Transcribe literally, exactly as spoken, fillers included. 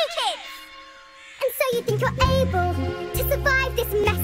kids! And so you think you're able to survive this mess?